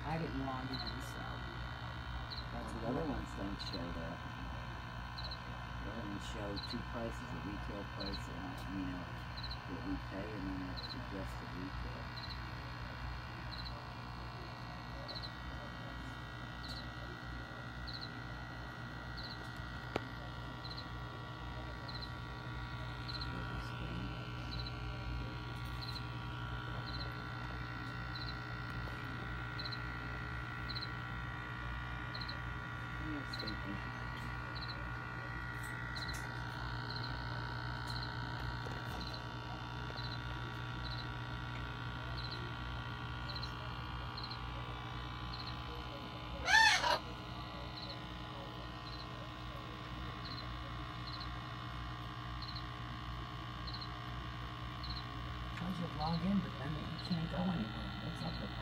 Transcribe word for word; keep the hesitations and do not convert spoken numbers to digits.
I didn't log in, so. That's the other ones don't show that. The other ones show two prices, a retail price and, you know, what we pay, and then a suggested retail. Tries to log in, but then you can't go anywhere. What's up with